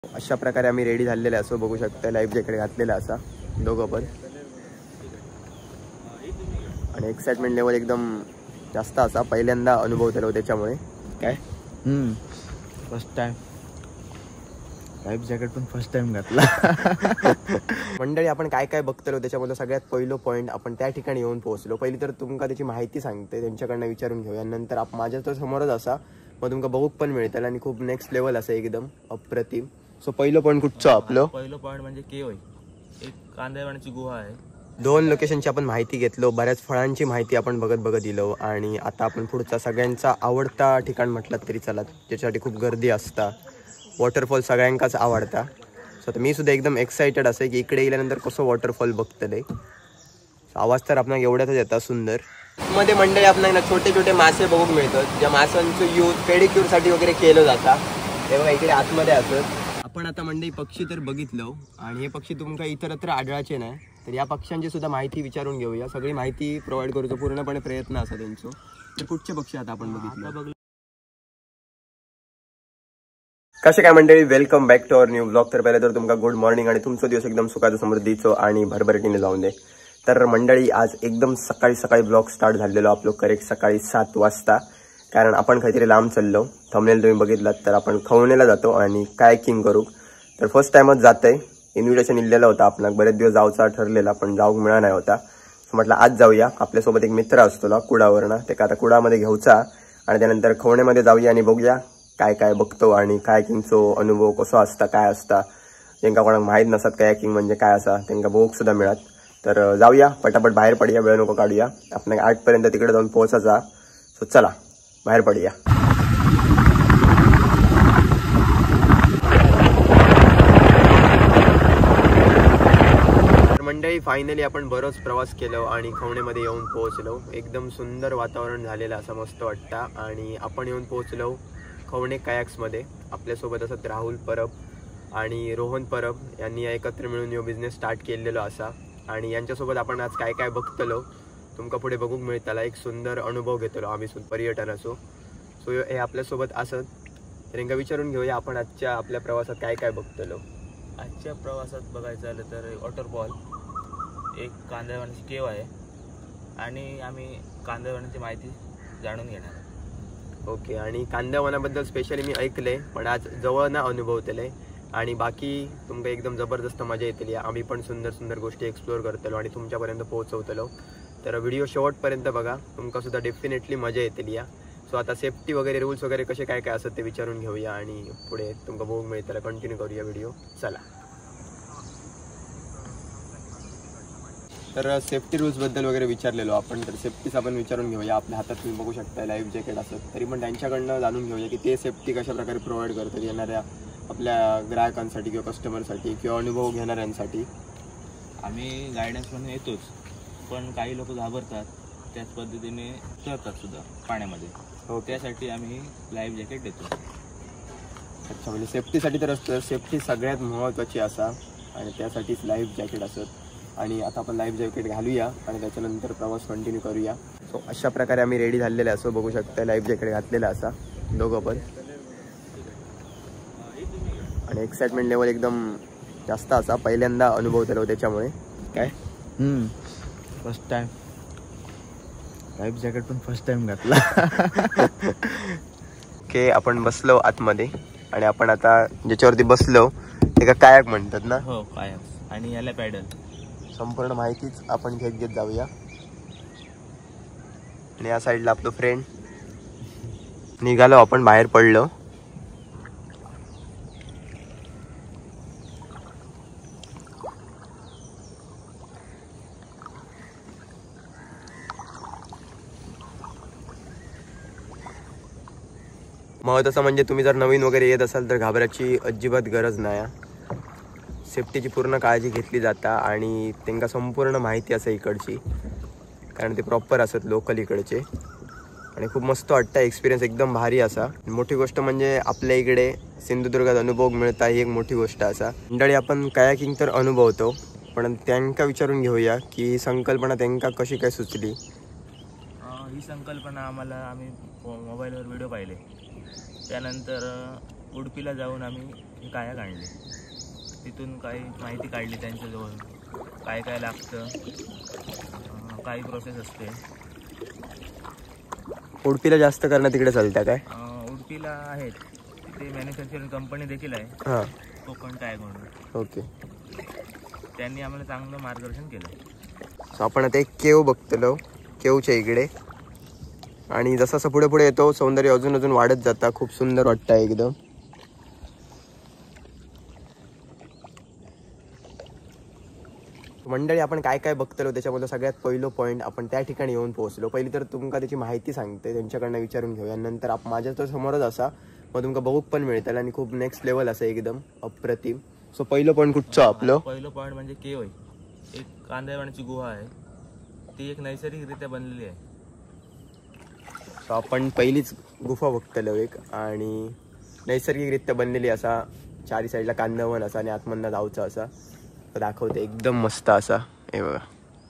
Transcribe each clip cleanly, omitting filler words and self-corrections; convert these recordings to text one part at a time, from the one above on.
अशा प्रकारे आम्ही रेडी झालेले असो, बघू शकता लाईफ जॅकेट घातलेला असा दोघं पण, आणि एक्साइटमेंट लेवल एकदम जास्त असा, पहिल्यांदा अनुभव केला त्याच्यामुळे काय फर्स्ट टाइम लाईफ जॅकेट पण फर्स्ट टाइम घातला. मंडळी आपण काय काय बघतलो त्याच्यामध्ये सगळ्यात पहिलं पॉईंट, आपण त्या ठिकाणी येऊन पोहोचलो. पहिली तर तुमका त्याची माहिती सांगते, त्यांच्याकडनं विचारून घेऊया. नंतर आपण माझ्या तर समोरच असा, मग तुमका बघूक पण मिळतं आणि खूप नेक्स्ट लेवल असं एकदम अप्रतिम. सो पहिलं पॉईंट कुठचं आपलं? पहिलं पॉईंट म्हणजे केव आहे, एक कांदेवाण्याची गुहा आहे. 2 लोकेशनची आपण माहिती घेतलो, बऱ्याच फळांची माहिती आपण बघत दिलो. आणि आता आपण पुढचा सगळ्यांचा आवडता ठिकाण म्हटलं तरी चला, त्याच्यासाठी खूप गर्दी असता. वॉटरफॉल सगळ्यांकाच आवडता. सो आता मी सुद्धा एकदम एक्साइटेड असे की इकडे गेल्यानंतर कसं वॉटरफॉल बघतले. आवाज तर आपण एवढ्यातच येतात सुंदर. मध्ये मंडळी आपल्याला छोटे छोटे मासे बघूक मिळतात, ज्या माशांचं यूज पेडिक्युरसाठी वगैरे केलं जातं. हे बघा इकडे आतमध्ये असत. आपण आता मंडळी पक्षी तर बघितलो, आणि हे पक्षी तुमका इतरत्र आढळायचे नाही, तर या पक्ष्यांची सुद्धा माहिती विचारून घेऊया. सगळी माहिती प्रोव्हाइड करूचा पूर्णपणे प्रयत्न असा त्यांचं. तर कुठचे पक्षी आता आपण बघितलं? कसे काय मंडळी, welcome back to our new blog. तर पहिले तर तुमका गुड मॉर्निंग, आणि तुमचा दिवस एकदम सुखाचा समृद्धीचो आणि भरभराटीने जाऊन दे. तर मंडळी आज एकदम सकाळी ब्लॉग स्टार्ट झालेलो आपलं करेक्ट सकाळी 7 वाजता, कारण आपण काहीतरी लांब चाललो. थंबनेल तुम्ही बघितलात, तर आपण खवणेला जातो आणि कायकिंग करू. तर फर्स्ट टाइमच जातंय. इन्व्हिटेशन इलेलं होतं, आपण बरेच दिवस जाऊचा ठरलेला, पण जाऊक मिळा नाही होता. म्हटलं आज जाऊया. आपल्यासोबत एक मित्र असतो कुडावरनं, ते का आता कुडामध्ये घेऊचा, आणि त्यानंतर खवणेमध्ये जाऊया आणि बघूया काय काय बघतो आणि कायकिंगचो अनुभव कसो असता, काय असता. ज्यांका कोणाक माहीत नसत कायकिंग म्हणजे काय असा, त्यांना बघूक सुद्धा मिळत. तर जाऊया, पटापट बाहेर पडूया, वेळ नको काढूया. आपण 8 पर्यंत तिकडे जाऊन पोहोचायचा. सो चला बाहेर पडूया. मंडळी फायनली आपण बरोच प्रवास केलो आणि खवणेमध्ये येऊन पोहोचलो. एकदम सुंदर वातावरण झालेलं असं मस्त वाटतं. आणि आपण येऊन पोहोचलो खवणे कायक्समध्ये. आपल्यासोबत असत राहुल परब आणि रोहन परब यांनी एकत्र मिळून यो बिझनेस स्टार्ट केलेलो असा. आणि यांच्यासोबत आपण आज काय काय बघतलो तुमका पुढे बघूक मिळताला. एक सुंदर अनुभव घेतलो आम्ही पर्यटनाचो. सो हे आपल्यासोबत असत, तर यांना विचारून घेऊया आपण आजच्या आपल्या प्रवासात काय काय बघतलो. आजच्या प्रवासात बघायचं झालं तर वॉटरफॉल, एक कांदेवाण्याची केव आहे, आणि आम्ही कांदेवाण्याची माहिती जाणून घेणार. ओके. आणि कांदेवानाबद्दल स्पेशली मी ऐकले, पण आज जवळ ना अनुभवतले, आणि बाकी तुमका एकदम जबरदस्त मजा येतली. आम्ही पण सुंदर गोष्टी एक्सप्लोर करतलो आणि तुमच्यापर्यंत पोहोचवतलो. तर व्हिडिओ शेवटपर्यंत बघा, तुमका सुद्धा डेफिनेटली मजा येतली. सो आता सेफ्टी वगैरे रूल्स वगैरे कसे काय काय असत ते विचारून घेऊया, आणि पुढे तुमका बघूक मिळताला कंटिन्यू करूया व्हिडिओ. चला. तर सेफ्टी रूल्सबद्दल वगैरे विचारलेलो आपण, तर सेफ्टीच आपण विचारून घेऊया. आपल्या हातात तुम्ही बघू शकता लाईफ जॅकेट असत, तरी पण त्यांच्याकडनं जाणून घेऊया की ते सेफ्टी कशा प्रकारे प्रोव्हाइड करतात येणाऱ्या आपल्या ग्राहकांसाठी किंवा कस्टमरसाठी किंवा अनुभव घेणाऱ्यांसाठी. आम्ही गायडन्स म्हणून येतोच, पण काही लोक घाबरतात, त्याच पद्धतीने उतरतात सुद्धा पाण्यामध्ये. हो, त्यासाठी आम्ही लाईफ जॅकेट देतो. अच्छा, म्हणजे सेफ्टीसाठी तर असतं. सेफ्टी सगळ्यात महत्त्वाची असा, आणि त्यासाठीच लाईफ जॅकेट असत. आणि आता आपण लाईफ जॅकेट घालूया आणि त्याच्यानंतर प्रवास कंटिन्यू करूया. सो अशा प्रकारे आम्ही रेडी झालेले असो, बघू शकता लाईफ जॅकेट घातलेला असा दोघं पण, आणि एक्साइटमेंट लेवल एकदम जास्त असा, पहिल्यांदा अनुभव केला त्याच्यामुळे काय फर्स्ट टाइम लाईफ जॅकेट पण फर्स्ट टाइम घातला. ओके. आपण बसलो आतमध्ये, आणि आपण आता ज्याच्यावरती बसलो ते कायक म्हणतात ना. हो, कायक. आणि याला पॅडल. संपूर्ण माहितीच आपण घेत जाऊया. आणि या साईडला आपलं फ्रेंड. निघालो आपण, बाहेर पडलो. महत्त्वाचं म्हणजे तुम्ही जर नवीन वगैरे येत असाल तर घाबरायची अजिबात गरज नाही. सेफ्टीची पूर्ण काळजी घेतली जाता, आणि त्यांना संपूर्ण माहिती असं इकडची, कारण ते प्रॉपर असत लोकल इकडचे. आणि खूप मस्त वाटतं, एक्सपिरियन्स एकदम भारी असा. मोठी गोष्ट म्हणजे आपल्या इकडे सिंधुदुर्गात अनुभव मिळता, ही एक मोठी गोष्ट असा. मंडळी आपण कायाकिंग तर अनुभवतो, पण त्यांना विचारून घेऊया की संकल्पना त्यांना कशी काय सुचली. ही संकल्पना आम्ही मोबाईलवर व्हिडिओ पाहिले, त्यानंतर उडुपीला जाऊन आम्ही हे काया काढले, तिथून काही माहिती काढली त्यांच्याजवळ, काय काय लागतं, काही प्रोसेस असते. उडपीला जास्त करणं तिकडे चालतं काय? उडपीला आहेत तिथे मॅन्युफॅक्चरिंग कंपनी देखील आहे, हां कोकण टॅग म्हणून. ओके. त्यांनी आम्हाला चांगलं मार्गदर्शन केलं. सो आपण आता एक केव बघतलो, केवच्या इकडे. आणि जसं जसं पुढे पुढे येतो सौंदर्य अजून अजून वाढत जाता. खूप सुंदर वाटतं एकदम. मंडळी आपण काय काय बघतलो त्याच्याबद्दल सगळ्यात पहिलं पॉईंट आपण त्या ठिकाणी येऊन पोहोचलो. पहिली तर तुमका त्याची माहिती सांगते, त्यांच्याकडनं विचारून घेऊया. नंतर आपण माझ्या तर समोरच असा, मग तुमका बघूक पण मिळतं आणि खूप नेक्स्ट लेवल असं एकदम अप्रतिम. सो पहिलं पॉईंट कुठचं आपलं? पहिलं पॉईंट म्हणजे केव आहे. एक कांदळवनाची गुहा आहे, ती एक नैसर्गिकरित्या बनलेली आहे. सो आपण पहिलीच गुफा बघतलो एक, आणि नैसर्गिकरित्या बनलेली असा, चारी साईडला कांदळवन असा आणि आतमधनं जाऊचा असा दाखवते. एकदम मस्त असा. हे बघा,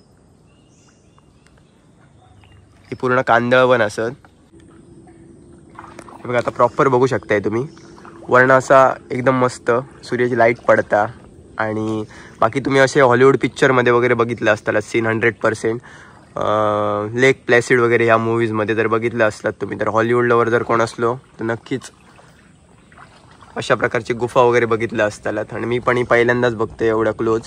ही पूर्ण कांदळवन असत. हे बघा आता प्रॉपर बघू शकताय तुम्ही. वर्ण असा एकदम मस्त सूर्याची लाईट पडता. आणि बाकी तुम्ही असे हॉलिवूड पिक्चरमध्ये वगैरे बघितलं असताल सीन 100%. लेक प्लॅसिड वगैरे ह्या मूवीजमध्ये जर बघितलं असतात तुम्ही, तर हॉलिवूड लवर जर कोण असलो तर नक्कीच अशा प्रकारची गुफा वगैरे बघितल्या असतात. आणि मी पण ही पहिल्यांदाच बघते एवढ्या क्लोज.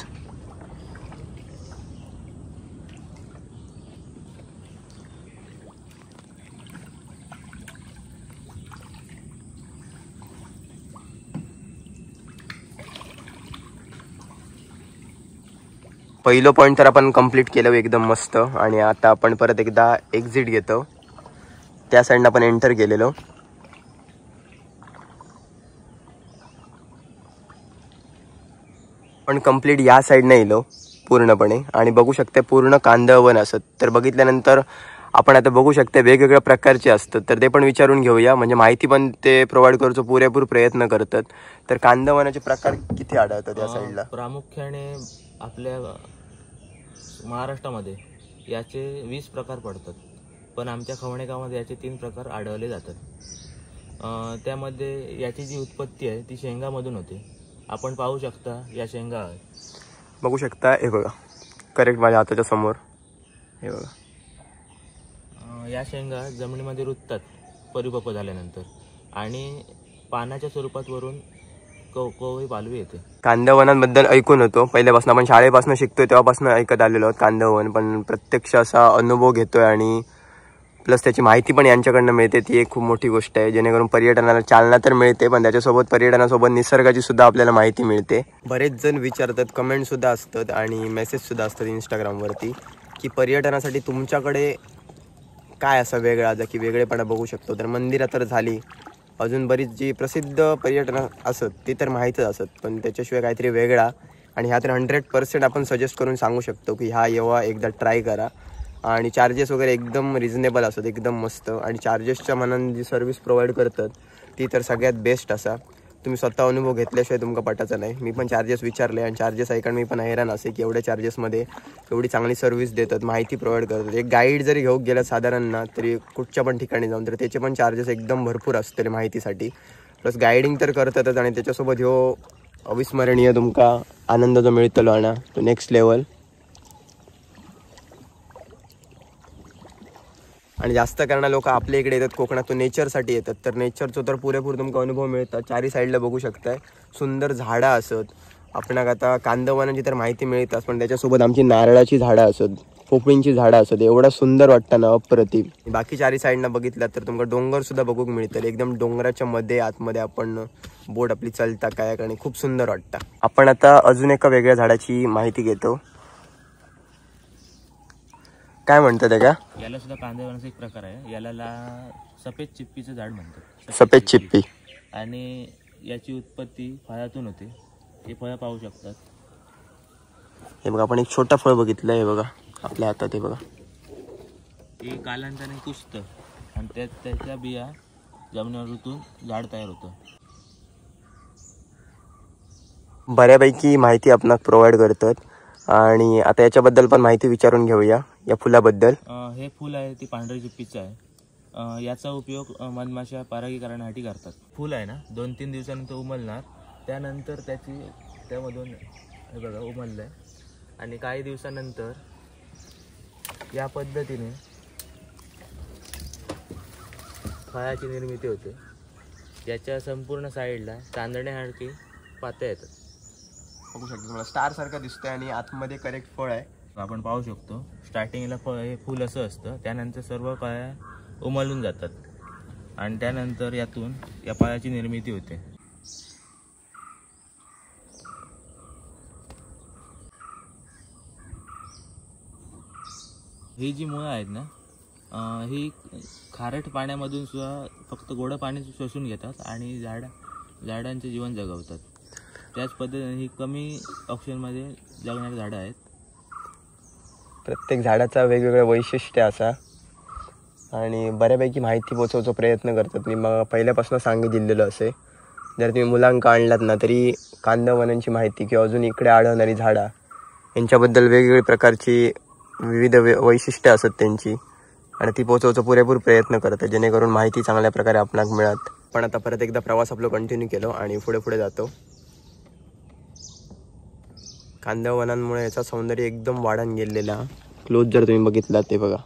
पहिलं पॉईंट तर आपण कंप्लीट केलं एकदम मस्त. आणि आता आपण परत एकदा एक्झिट घेतो. त्या साईडनं आपण एंटर केलेलो. पण कंप्लीट या साईडनं येलो पूर्णपणे. आणि बघू शकते पूर्ण कांदळवन असत. तर बघितल्यानंतर आपण आता बघू शकते वेगवेगळ्या प्रकारचे असतात, तर ते पण विचारून घेऊया. म्हणजे माहिती पण ते प्रोव्हाइड करतो, पुरेपूर प्रयत्न करतात. तर कांदळवनाचे प्रकार किती आढळतात या साईडला? प्रामुख्याने आपल्या महाराष्ट्रामध्ये याचे 20 प्रकार पडतात, पण आमच्या खवणे गावामध्ये याचे 3 प्रकार आढळले जातात. त्यामध्ये याची जी उत्पत्ती आहे ती शेंगामधून होते. आपण पाहू शकता या शेंगा बघू शकता. हे बघा करेक्ट माझ्या हाताच्या समोर. हे बघा, या शेंगा जमिनीमध्ये रुततात परिपक्व झाल्यानंतर, आणि पानाच्या स्वरूपात वरून कोवळी पालवी येते. कांदळवनांबद्दल ऐकून होतो पहिल्यापासून, आपण शाळेपासून शिकतोय तेव्हापासून ऐकत आलेलो आहोत कांदळवन. पण प्रत्यक्ष असा अनुभव घेतोय आणि प्लस त्याची माहिती पण यांच्याकडनं मिळते, ती एक खूप मोठी गोष्ट आहे. जेणेकरून पर्यटनाला चालना तर मिळते, पण त्याच्यासोबत पर्यटनासोबत निसर्गाची सुद्धा आपल्याला माहिती मिळते. बरेच जण विचारतात, कमेंट सुद्धा असतात आणि मेसेज सुद्धा असतात इंस्टाग्रामवरती, की पर्यटनासाठी तुमच्याकडे काय असं वेगळा जर की वेगळेपणा बघू शकतो. तर मंदिरं तर झाली, अजून बरीच जी प्रसिद्ध पर्यटन असत ती तर माहीतच असत, पण त्याच्याशिवाय काहीतरी वेगळा. आणि ह्या तर 100% आपण सजेस्ट करून सांगू शकतो की ह्या येवा एकदा ट्राय करा. आणि चार्जेस वगैरे एकदम रिजनेबल असतात, एकदम मस्त. आणि चार्जेसच्या मनाने जी सर्व्हिस प्रोव्हाइड करतात ती तर सगळ्यात बेस्ट असा. तुम्ही स्वतः अनुभव घेतल्याशिवाय तुमका पटायचं नाही. मी पण चार्जेस विचारले आणि चार्जेस ऐकून मी पण हैराण असे की एवढ्या चार्जेसमध्ये एवढी चांगली सर्व्हिस देतात, माहिती प्रोव्हाइड करतात. एक गाईड जरी घेऊ गेलं साधारण ना तरी कुठच्या पण ठिकाणी जाऊन, तर त्याचे पण चार्जेस एकदम भरपूर असतात माहितीसाठी. प्लस गायडिंग तर करतातच, आणि त्याच्यासोबत ह्यो अविस्मरणीय तुमका आनंद जो मिळतलो ना तो नेक्स्ट लेवल. आणि जास्त करणं लोक आपल्या इकडे येतात कोकणातून नेचरसाठी येतात, तर नेचरचं तर पुरेपूर तुमका अनुभव मिळतात. चारी साईडला बघू शकताय सुंदर झाडं असत. आपणाक आता कांदळवनाची तर माहिती मिळतात, पण त्याच्यासोबत आमची नारळाची झाडं असत, पोपळींची झाडं असत. एवढं सुंदर वाटतं ना, अप्रतिम. बाकी चारी साईडनं बघितलं तर तुमका डोंगर सुद्धा बघूक मिळतात. एकदम डोंगराच्या मध्ये आतमध्ये आपण बोट आपली चालता कायाक, आणि खूप सुंदर वाटतं. आपण आता अजून एका वेगळ्या झाडाची माहिती घेतो. काय म्हणतात त्या? याला सुद्धा कांदळवनाचा एक प्रकार आहे. याला सफेद चिप्पीचं झाड म्हणतात. सफेद चिप्पी. आणि याची उत्पत्ती फळातून होते. हे फळं पाहू शकतात. हे बघा, आपण एक छोटा फळ बघितलं. हे बघा आपल्या हातात. हे बघा, हे कालांतराने कुसतं आणि त्याच्या बिया जमिनीवर रुतून झाड तयार होतं. बऱ्यापैकी माहिती आपणाक प्रोव्हाइड करतात. आणि आता याच्याबद्दल पण माहिती विचारून घेऊया, या फुलाबद्दल. हे फुल आहे ती पांढरी चिप्पीचं आहे. याचा उपयोग मधमाशा परागीकरणासाठी करतात. फुल आहे ना 2-3 दिवसानंतर उमलणार त्यानंतर त्यामधून हे बघा उमललं आहे आणि काही दिवसानंतर या पद्धतीने फळाची निर्मिती होते. याच्या संपूर्ण साईडला चांदण्यासारखी पात्या येतात. बघू शकतो तुम्हाला स्टार सारखं दिसतंय आणि आतमध्ये करेक्ट फळ आहे. आपण पाहू शकतो स्टार्टिंगला हे फूल असं असतं, त्यानंतर सर्व कळ्या उमलून जातात आणि त्यानंतर यातून या फळाची निर्मिती होते. ही जी मुळं आहेत ना, ही खारट पाण्यामधून सुद्धा फक्त गोडं पाणी शोषून घेतात आणि झाडांचे जीवन जगवतात. त्याच पद्धतीने ही कमी ऑक्सिजनमध्ये जगणारी झाडं आहेत. प्रत्येक झाडाचा वेगवेगळं वैशिष्ट्य असा आणि बऱ्यापैकी माहिती पोचवण्याचा प्रयत्न करतात. मी मग पहिल्यापासून सांगी दिलेलं असे. जर तुम्ही मुलांका आणलात ना तरी कांदवनांची माहिती किंवा अजून इकडे आढळणारी झाडा यांच्याबद्दल वेगवेगळ्या प्रकारची विविध वैशिष्ट्ये असतात त्यांची आणि ती पोचवण्याचा पुरेपूर प्रयत्न करतात जेणेकरून माहिती चांगल्या प्रकारे आपणाक मिळत. पण आता परत एकदा प्रवास आपलं कंटिन्यू केलो आणि पुढे जातो. कांदवनांमुळे याचा सौंदर्य एकदम वाढून गेलेला. क्लोज जर तुम्ही बघितला ते बघा.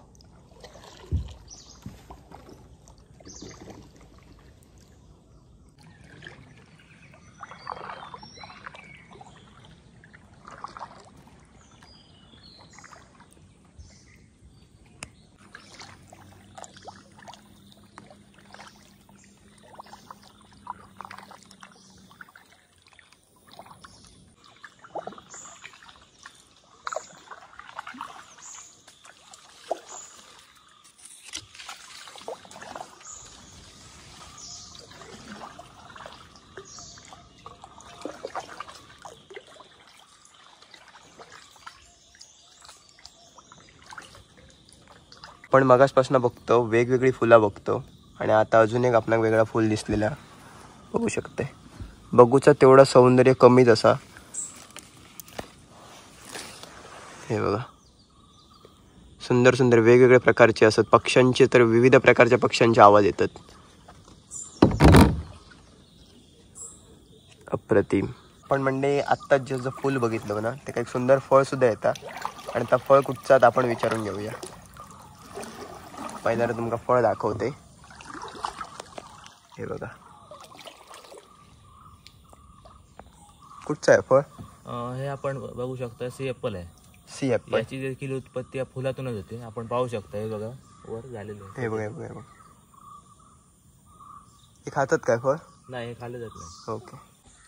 पण मगासपासून बघतो वेगवेगळी फुलं बघतो आणि आता अजून एक आपणाक वेगळा फुल दिसलेला बघू शकते. बघूचा तेवढं सौंदर्य कमीच असा. हे बघा सुंदर सुंदर वेगवेगळ्या प्रकारचे असतात. पक्ष्यांचे तर विविध प्रकारच्या पक्ष्यांचे आवाज येतात. अप्रतिम. पण म्हणजे आत्ताच जे फुल बघितलं ना ते काही सुंदर फळ सुद्धा येतात आणि त्या फळ कुठचात आपण विचारून घेऊया. पहिल्यांदा तुमका फळ दाखवते. हे बघा कुठचं आहे फळ? हे आपण बघू शकता सी ॲपल आहे. Sea apple. याची देखील उत्पत्ती या फुलातूनच होते. आपण पाहू शकता. हे बघा वर झालेलं आहे. हे बघा हे बघा. हे खातात काय फळ? नाही, हे खाल्लं जात नाही. ओके.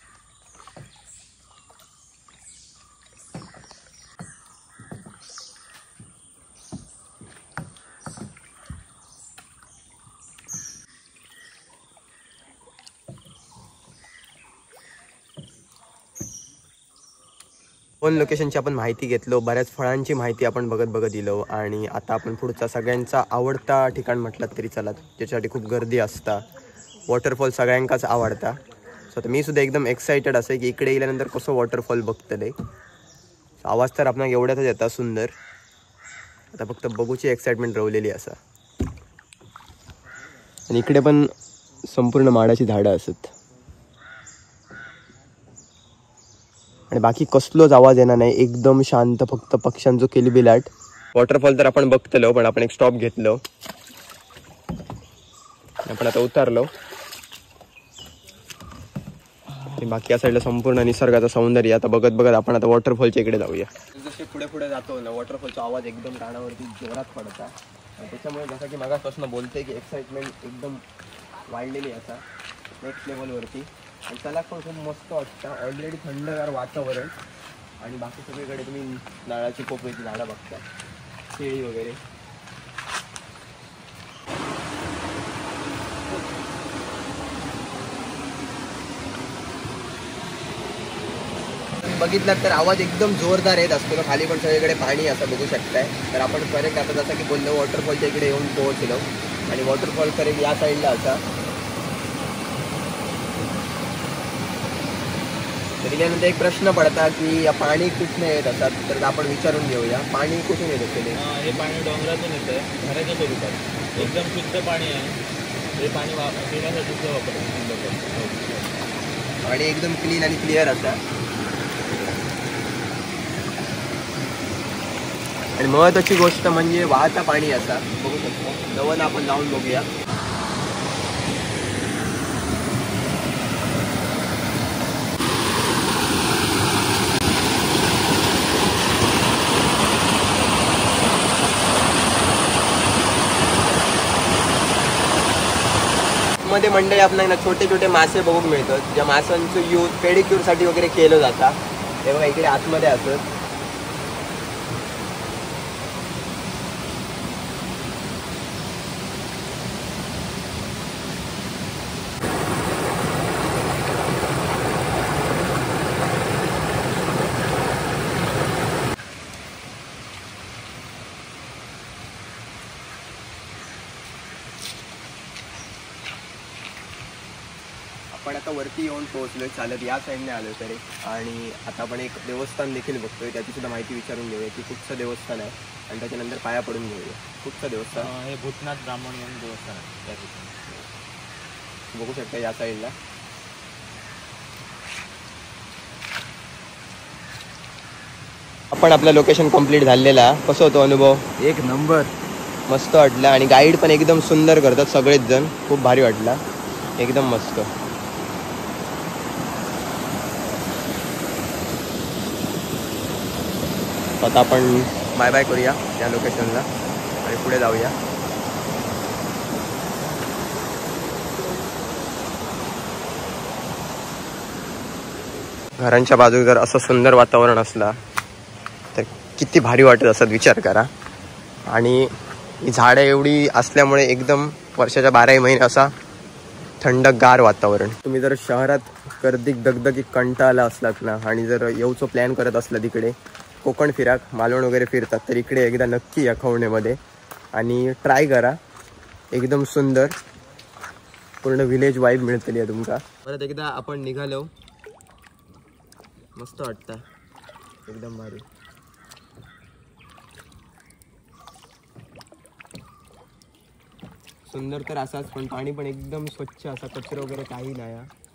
दोन लोकेशनची आपण माहिती घेतलो. बऱ्याच फळांची माहिती आपण बघत दिलो आणि आता आपण पुढचा सगळ्यांचा आवडता ठिकाण म्हटलं तरी चला, ज्याच्यासाठी खूप गर्दी असता. वॉटरफॉल सगळ्यांकाच आवडता. सो आता मी सुद्धा एकदम एक्सायटेड असे की इकडे गेल्यानंतर कसं वॉटरफॉल बघतले. आवाज तर आपणाक एवढ्यातच येता सुंदर. आता फक्त बघूची एक्साइटमेंट रवलेली असा. आणि इकडे पण संपूर्ण माडाची झाडं असत आणि बाकी कसलोच आवाज येणार नाही. एकदम शांत, फक्त पक्ष्यांचो किलबिलाट. वॉटरफॉल तर आपण बघतलो पण आपण एक स्टॉप घेतलो. आपण आता उतरलो. बाकी या साईडला संपूर्ण निसर्गाचं सौंदर्य आता बघत आपण आता वॉटरफॉलच्या इकडे जाऊया. जसे पुढे जातो ना वॉटरफॉलचा आवाज एकदम कानावरती जोरात पडता. त्याच्यामुळे जसं की मागासपासून बोलते की एक्साइटमेंट एकदम वाढलेली असा नेक्स्ट लेवलवरती. आणि त्याला पण खूप मस्त वाटतं. ऑलरेडी थंडगार वातावरण आणि बाकी सगळीकडे तुम्ही नारळाची पोपळीची झाडं बघता, केळी वगैरे. बघितलात तर आवाज एकदम जोरदार येत असतो. खाली पण सगळीकडे पाणी असं बघू शकताय. तर आपण करेक्ट आता जसं की बोललो वॉटरफॉलच्या इकडे येऊन पोहोचलो आणि वॉटरफॉल करेक्ट या साईडला असा. गेल्यानंतर एक प्रश्न पडता की या पाणी कुठून येत असतात, तर आपण विचारून घेऊया. पाणी कुठून येत असेल? हे पाणी डोंगरातून येतं आहे, घराच्या स्वरूपात. एकदम शुद्ध पाणी आहे. हे पाणी पिण्यासाठी वापरतात. आणि एकदम क्लीन आणि क्लिअर असा. आणि महत्वाची गोष्ट म्हणजे वाहता पाणी असा बघू शकतो. दवन आपण लावून बघूया. मध्ये मंडळी आपल्याला छोटे छोटे मासे बघूक मिळतात, ज्या माशांचं यूज पेडिक्यूरसाठी वगैरे केलं जातं. हे बघा इकडे आतमध्ये असत. आपण आता वरती येऊन पोहोचलोय चालत, या साईडने आलोय तरी. आणि आता आपण एक देवस्थान देखील बघतोय, त्याची सुद्धा माहिती विचारून घेऊया की कुठचं देवस्थान आहे आणि त्याच्यानंतर पाया पडून घेऊया. कुठचं देवस्थान? हे भूतनाथ ब्राह्मण म्हणून देवस्थान आहे त्या ठिकाणी. बघू शकता या साईडला. आपण आपलं लोकेशन कंप्लीट झालेला. कसं होतो अनुभव? एक नंबर, मस्त वाटलं. आणि गाईड पण एकदम सुंदर करतात सगळेच जण, खूप भारी वाटला, एकदम मस्त. आता आपण बाय बाय करूया या लोकेशनला आणि पुढे जाऊया. घरांच्या बाजूला जर असं सुंदर वातावरण असला तर किती भारी वाटत असत विचार करा. आणि ही झाडं एवढी असल्यामुळे एकदम वर्षाच्या 12 महिने असा थंडगार वातावरण. तुम्ही जर शहरात गर्दीक दगदगी कंटाळला असलात ना आणि जर येऊचं प्लॅन करत असला तिकडे कोकण फिराक, मालवण वगैरे फिरतात, तर इकडे एकदा नक्की या खवणेमध्ये आणि ट्राय करा. एकदम सुंदर पूर्ण विलेज वाईब मिळतली आहे तुमका. परत एकदा आपण निघालो, मस्त वाटतं, एकदम भारी. सुंदर तर असाच, पण पाणी पण एकदम स्वच्छ असा, कचरा वगैरे काही नाही.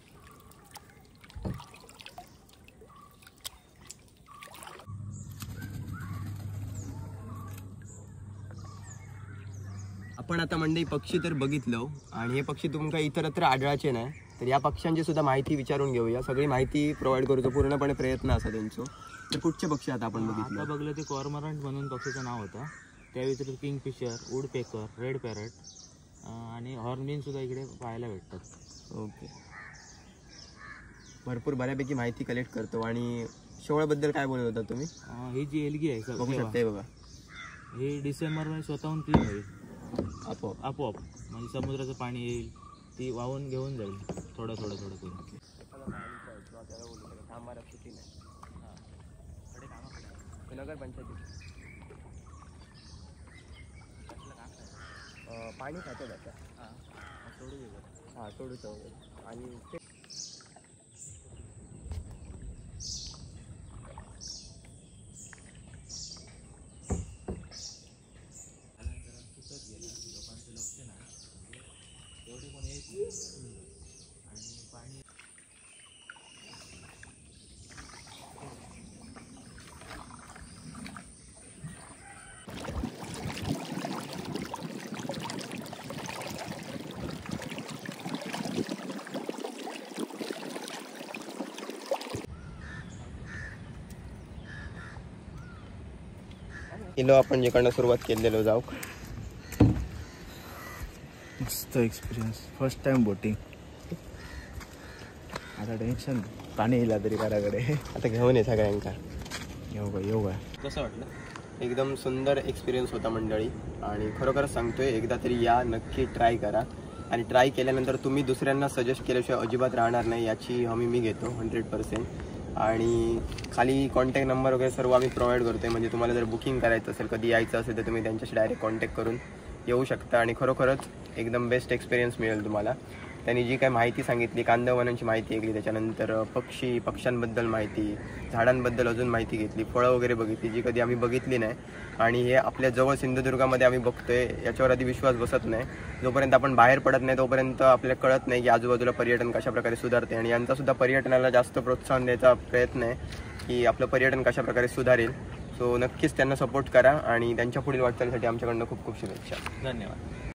आपण आता मंडळी पक्षी तर बघितलो आणि हे पक्षी तुमका इतरत्र आढळायचे नाही, तर या पक्ष्यांची सुद्धा माहिती विचारून घेऊया. सगळी माहिती प्रोव्हाइड करतो, पूर्णपणे प्रयत्न असा त्यांचं. तर कुठचे पक्षी आता आपण बघितलं? आता बघलं ते कॉर्मरंट म्हणून पक्षीचं नाव होतं. त्या व्यतिरिक्त किंगफिशर, वुडपेकर, रेड पॅरट आणि हॉर्नबिल सुद्धा इकडे पाहायला भेटतात. ओके, भरपूर बऱ्यापैकी माहिती कलेक्ट करतो. आणि शेवळाबद्दल काय बोलत होता तुम्ही? ही जी एलगी आहे बघू शकता, बघा ही डिसेंबरमध्ये स्वतःहून क्लीन होईल आपोआप. म्हणजे समुद्राचं पाणी येईल, ती वाहून घेऊन जाईल थोडं थोडं थोडं करून. नगरपंचायती पाणी खातं जातं. हां सोडूचं वगैरे. आणि ते किलो आपण जिकडनं सुरुवात केलेलो जाऊ. मस्त एक्सपिरियन्स, फर्स्ट टाइम बोटिंग. आता टेन्शन, पाणी येईल तरी घराकडे. आता घेऊन ये सगळ्यांका. येऊ का कसं वाटलं? एकदम सुंदर एक्सपिरियन्स होता मंडळी. आणि खरोखरच सांगतोय, एकदा तरी या, नक्की ट्राय करा. आणि ट्राय केल्यानंतर तुम्ही दुसऱ्यांना सजेस्ट केल्याशिवाय अजिबात राहणार नाही, याची हमी मी घेतो 100%. आणि खाली कॉन्टॅक्ट नंबर वगैरे सर्व आम्ही प्रोव्हाइड करतोय. म्हणजे तुम्हाला जर बुकिंग करायचं असेल, कधी यायचं असेल, तर तुम्ही त्यांच्याशी डायरेक्ट कॉन्टॅक्ट करून येऊ शकता. आणि खरोखरच एकदम बेस्ट एक्सपिरियन्स मिळेल तुम्हाला. त्यांनी जी काही माहिती सांगितली, कांदळवनांची माहिती ऐकली, त्याच्यानंतर पक्ष्यांबद्दल माहिती, झाडांबद्दल अजून माहिती घेतली, फळं वगैरे बघितली जी कधी आम्ही बघितली नाही. आणि हे आपल्या जवळ सिंधुदुर्गामध्ये आम्ही बघतोय, याच्यावर आधी विश्वास बसत नाही. जोपर्यंत आपण बाहेर पडत नाही तोपर्यंत आपल्याला कळत नाही की आजूबाजूला पर्यटन कशा प्रकारे सुधारते. आणि यांचासुद्धा पर्यटनाला जास्त प्रोत्साहन द्यायचा प्रयत्न आहे की आपलं पर्यटन कशा प्रकारे सुधारेल. सो नक्कीच त्यांना सपोर्ट करा आणि त्यांच्या पुढील वाटचालीसाठी आमच्याकडनं खूप खूप शुभेच्छा. धन्यवाद.